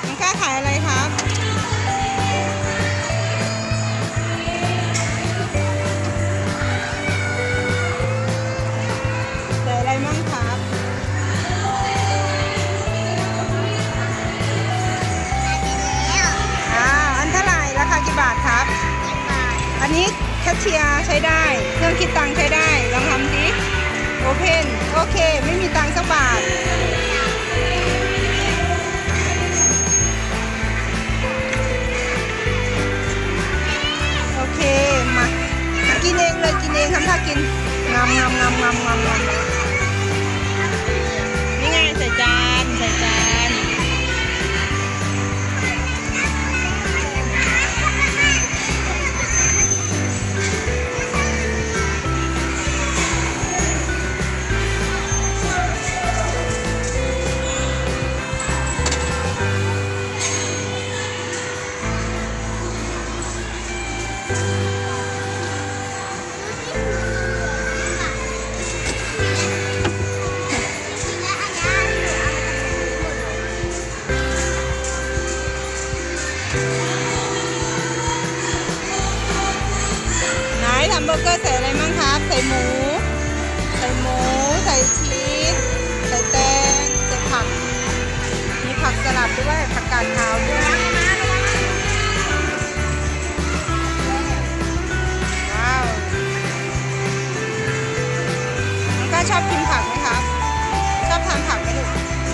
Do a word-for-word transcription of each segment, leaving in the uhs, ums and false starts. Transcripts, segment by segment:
น้องก้าขายอะไรครับใส่อะไรมั่งครับอ่าอันเท่าไหร่ราคากี่บาทครับอันนี้แคชเชียร์ใช้ได้เครื่องคิดตังค์ใช้ได้ลองทำสิโอเพนโอเคไม่มีตังค์สักบาทโอเคมากินเองเลยกินเองทำท่ากินงามงามงามงามงามงามนี่ไงใส่จานใส่จานทำเบอร์เกอร์ใส่อะไรมั่งครับใส่หมูใส่หมูใส่ชีสใส่แตงใส่ผักมีผักสลัดด้วยผักกาดขาวด้วยว้าวน้องก้าชอบกินผักไหมครับชอบทานผักไหมลูก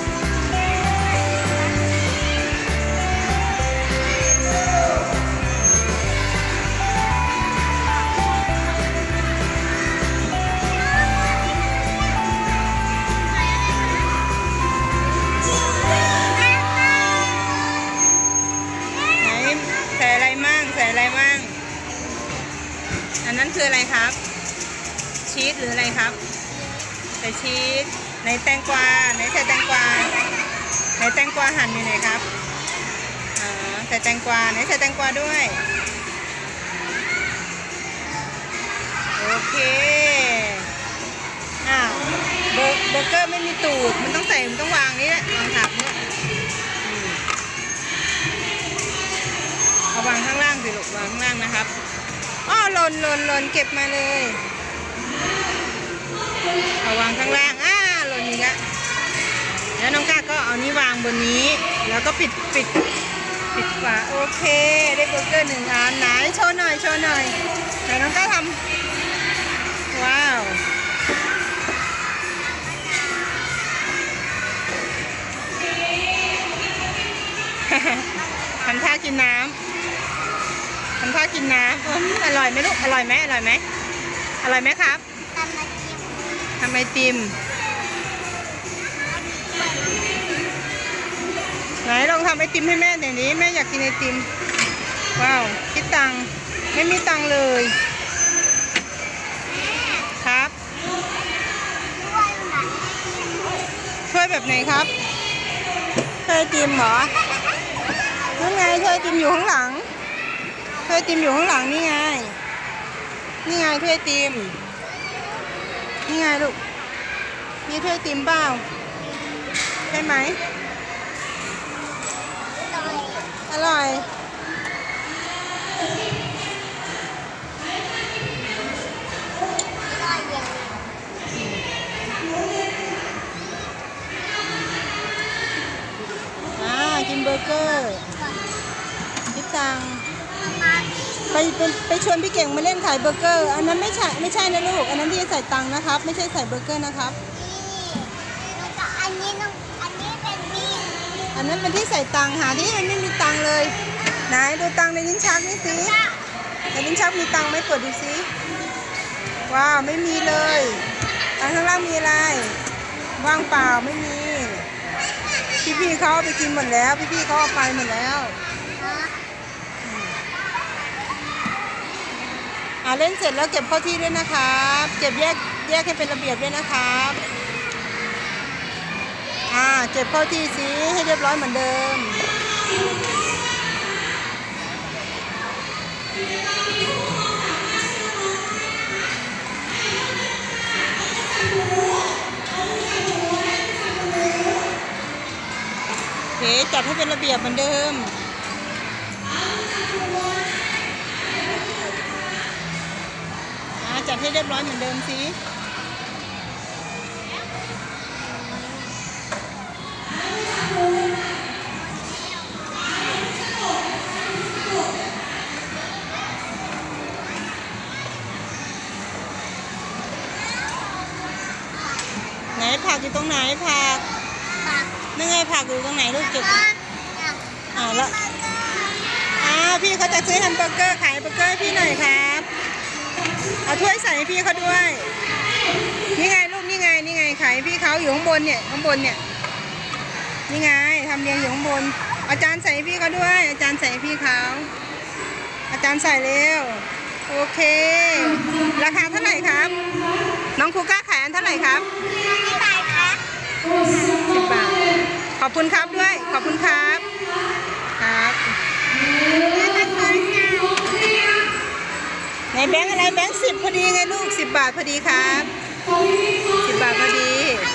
ใส่อะไรมั่งใส่อะไรมั่งอันนั้นคืออะไรครับชีสหรืออะไรครับใส่ชีสในแตงกวาไหนใส่แตงกวาไหนแตงกวาหั่นอยู่ไหนครับอ่าใส่แตงกวาไหนใส่แตงกวาด้วยโอเคอ้าวเบอร์เบอร์เกอร์ไม่มีตูดมันต้องใส่มันต้องวางนี่แหละวางถับเนี่ยเอาวางข้างล่างสิลูกวางข้างล่างนะครับอ้อหล่นหล่นหล่นเก็บมาเลยเอาวางข้างล่างอ้าหล่นอีกแล้วแล้วน้องก้าก็เอานี้วางบนนี้แล้วก็ปิดปิดปิดฝาโอเคได้เบอร์เกอร์หนึ่งอันไหนโชว์หน่อยโชว์หน่อยไหนน้องก้าทำว้าวทำท่ากินน้ำทำท่ากินน้ำอร่อยไหมลูกอร่อยไหมอร่อยไหมอร่อยไหมครับทำไอติมไหนลองทำไอติมให้แม่หน่อยนี้แม่อยากกินไอติมว้าวคิดตังค์ไม่มีตังค์เลยครับช่วยแบบไหนครับช่วยไอติมเหรอนั่นไงช่วยไอติมอยู่ข้างหลังช่วยไอติมอยู่ข้างหลังนี่ไงนี่ไงช่วยไอติมนี่ไงลูกนี่ช่วยไอติมเปล่าใช่ไหมอร่อยอ่ากินเบอร์เกอร์คิดตังค์ไปไปไปชวนพี่เก่งมาเล่นขายเบอร์เกอร์อันนั้นไม่ใช่ไม่ใช่นะลูกอันนั้นที่ใส่ตังค์นะครับไม่ใช่ใส่เบอร์เกอร์นะครับอันนี้อันนี้เป็นที่อันนั้นเป็นที่ใส่ตังค์หาที่มันไม่มีตังค์เลยไหนดูตังค์ในลิ้นชักนี่สิในลิ้นชักมีตังค์ไหมเปิดดูสิว้าวไม่มีเลยอันข้างล่างมีอะไรว่างเปล่าไม่มีพี่ๆเขาไปกินหมดแล้วพี่ๆเขาเอาไปหมดแล้วอ่าเล่นเสร็จแล้วเก็บเข้าที่ด้วยนะครับเก็บแยกแยกให้เป็นระเบียบด้วยนะครับอ่าเก็บเข้าที่สิให้เรียบร้อยเหมือนเดิม อเคจัดให้เป็นระเบียบเหมือนเดิมจัดให้เรียบร้อยเหมือนเดิมสิไหนผักอยู่ตรงไหนผักนั่นไงผักอยู่ตรงไหนลูกเก็บอ่าแล้วอ่าพี่เขาจะซื้อแฮมเบอร์เกอร์ขายแฮมเบอร์เกอร์ให้พี่หน่อยครับเอาถ้วยใส่ให้พี่เขาด้วยนี่ไงลูกนี่ไงนี่ไงขายพี่เขาอยู่ข้างบนเนี่ยข้างบนเนี่ยนี่ไงทำเรียงอยู่ข้างบนอาจารย์ใส่พี่เขาด้วยอาจารย์ใส่พี่เขาอาจารย์ใส่เร็วโอเคราคาเท่าไหร่ครับน้องครูก้าขายอันเท่าไหร่ครับสิบบาทครับสิบบาทขอบคุณครับด้วยขอบคุณครับครับในแบงค์อะไรแบงค์สิบพอดีไงลูกสิบบาทพอดีครับสิบบาทพอดี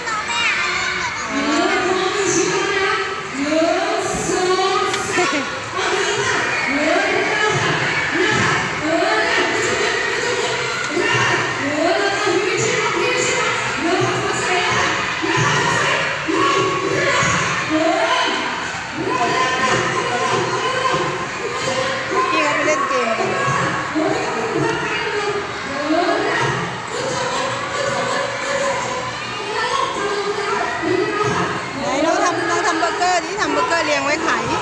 พี่เขาไปเล่นเกมกันที่ทำเบอร์เกอร์เรียงไว้ขาย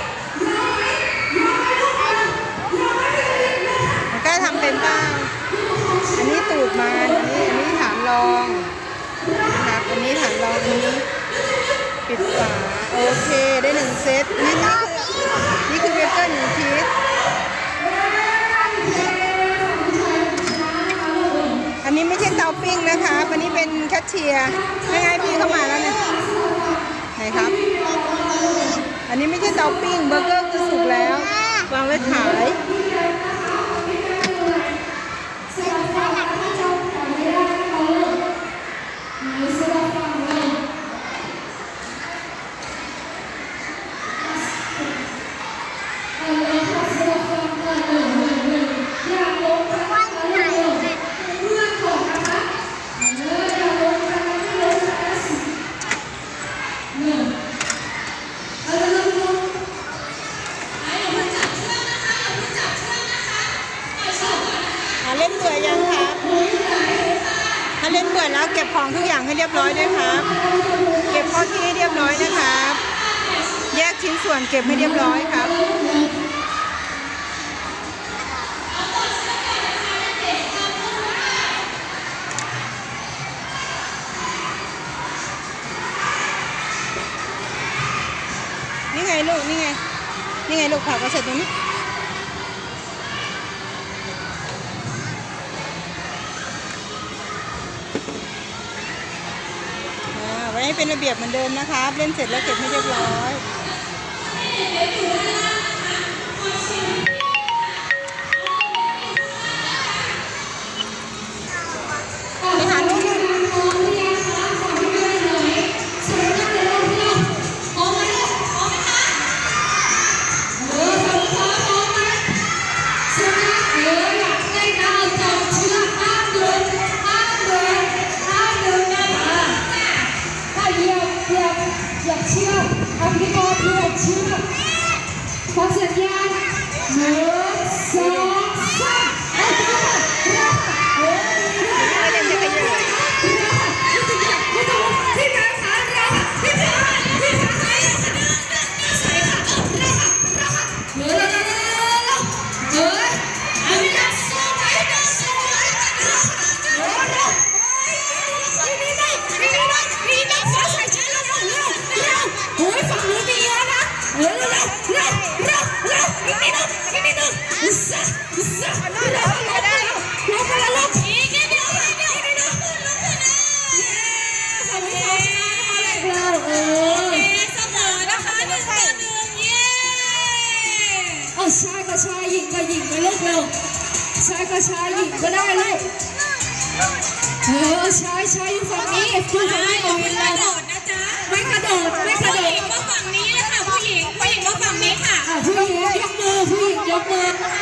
มันก็ทำเป็นบ้างอันนี้ตูดมันอันนี้อันนี้ฐานรองนะครับอันนี้ฐานรองอันนี้ปิดฝาโอเคได้หนึ่งเซตนี่นี่คือนี่คือเบเกอร์หนึ่งชีสอันนี้ไม่ใช่เตาปิ้งนะคะอันนี้เป็นแคชเชียร์ยังไงพี่เข้ามาแล้วเนี่ยไหนครับอันนี้ไม่ใช่เตาปิ้งเบอร์เกอร์คือสุกแล้ววางไว้ขายเล่นเบื่อยังครับถ้าเล่นเบื่อแล้วเก็บของทุกอย่างให้เรียบร้อยด้วยครับเก็บข้อที่ให้เรียบร้อยนะครับแยกชิ้นส่วนเก็บให้เรียบร้อยครับนี่ไงลูกนี่ไงนี่ไงลูกผักก็เสร็จตรงนี้ไว้ให้เป็นระเบียบเหมือนเดิมนะครับเล่นเสร็จแล้วเก็บให้เรียบร้อยไปหาลูกขอสัญญาณหนึ่งสองสามไม่เล่นจะขยับที่ไหนคะเราที่ไหนที่ไหนใส่ค่ะเราค่ะเราค่ะเฮ้ยเฮ้ยอันนี้จะสอนไหมจะสอนไหมเราค่ะเรานี่นี่นี่นี่นี่นี่นะขอใส่ใจเราเราเราโอ้ยฝั่งนู้นมีเยอะนะเร็วเร็วเร็วเร็วเร็วอีกนิดนึงอีกนิดนึงอุษะอุษะเร็วเร็วเร็วเร็วเร็วเร็วอีกนิดเดียวอีกนิดเดียวเย้ขอบคุณค่ะเราเออเสมอนะคะหนึ่งต่อหนึ่งเย้เอาชายก็ชายหญิงก็หญิงไปลูกเร็วชายก็ชายหญิงก็ได้ลูกเออชายชายอยู่ฝั่งนี้อยู่ฝั่งนี้ของเราไม่กระโดดนะจ๊ะไม่กระโดดไม่กระโดดมาฝั่งนี้เลยค่ะบมือ